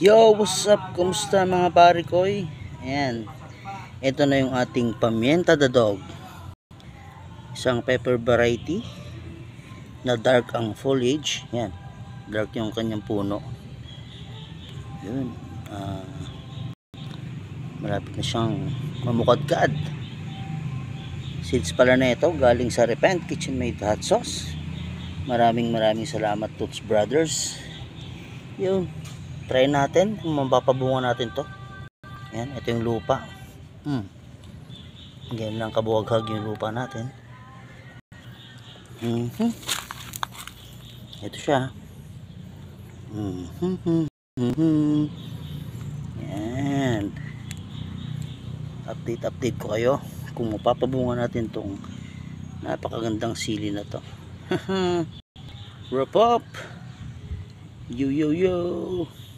Yo, what's up? Kumusta mga pare koy? Ayan. Ito na yung ating pamienta the dog. Isang pepper variety na dark ang foliage. Ayan. Dark yung kanyang puno. Yun. Malapit na siyang mamukadkad. Seeds pala na ito galing sa Repent Kitchen Made Hot Sauce. Maraming salamat Toots Brothers. Yun. Try natin kung mapapabunga natin to. Yan, ito yung lupa. Ganyan lang kabuhaghag yung lupa natin. Ito siya. Yan. Update ko kayo kung mapapabunga natin tong napakagandang sili na to. Wrap up. Yo.